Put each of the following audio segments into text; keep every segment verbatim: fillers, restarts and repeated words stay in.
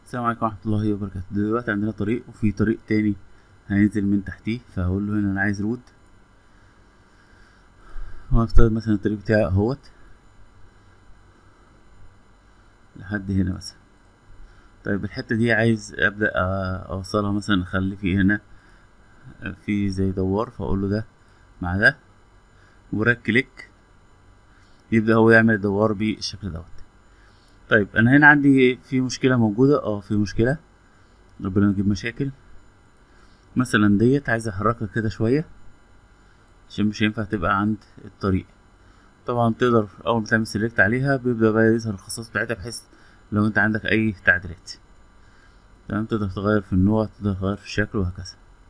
السلام عليكم ورحمة الله وبركاته. دلوقتي عندنا طريق وفي طريق تاني هننزل من تحتيه، فهقول له هنا انا عايز رود، وهفترض مثلا الطريق بتاعي اهوت لحد هنا مثلا. طيب الحتة دي عايز ابدأ اوصلها، مثلا اخلي في هنا في زي دوار، فاقول له ده مع ده وراك كليك يبدأ هو يعمل الدوار بالشكل دوت. طيب انا هنا عندي في مشكلة موجودة، اه في مشكلة، ربنا يجيب مشاكل. مثلا ديت عايز احركها كده شوية عشان مش هينفع تبقى عند الطريق. طبعا تقدر اول ما تعمل سيلكت عليها بيبدأ بقى يظهر الخصائص بتاعتها، بحيث لو انت عندك اي تعديلات تمام تقدر تغير في النوع، تقدر تغير في الشكل وهكذا.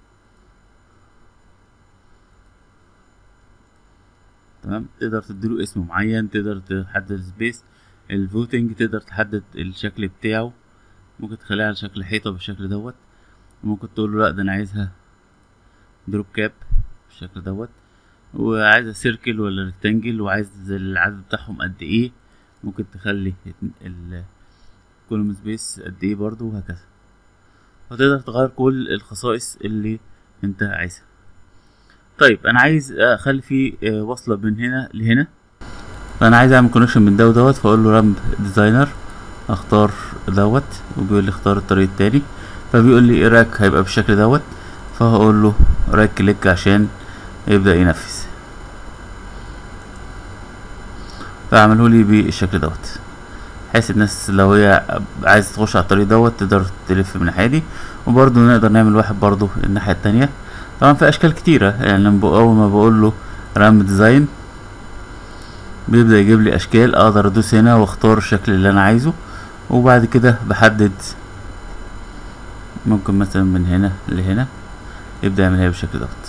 تمام تقدر تديله اسم معين، تقدر تحدد السبيس، الفوتنج تقدر تحدد الشكل بتاعه، ممكن تخليها على شكل حيطة بالشكل دوت، ممكن تقول له لا ده انا عايزها دروب كاب بالشكل دوت، وعايزة سيركل ولا ريكتانجل، وعايز العدد بتاعهم قد ايه، ممكن تخلي الكولوم سبيس قد ايه برضو وهكذا. فتقدر تغير كل الخصائص اللي انت عايزها. طيب انا عايز اخلي فيه وصلة من هنا لهنا، فانا عايز اعمل كونكشن من ده ودوت، فاقول له رامب ديزاينر، اختار دوت وبيقول لي اختار الطريق التاني، فبيقول لي راك هيبقى بالشكل دوت، فهقول له رايت كليك عشان يبدأ ينفذ، فاعمله لي بالشكل دوت، بحيث الناس لو هي عايزة تخش على الطريق دوت تقدر تلف من الناحية دي. وبرضه نقدر نعمل واحد برضه الناحية التانية. طبعا في اشكال كتيرة، يعني لما اول ما بقول له رام ديزاين بيبدأ يجيب لي اشكال، اقدر ادوس هنا واختار الشكل اللي انا عايزه، وبعد كده بحدد ممكن مثلا من هنا لهنا يبدأ يعملها بالشكل دوت.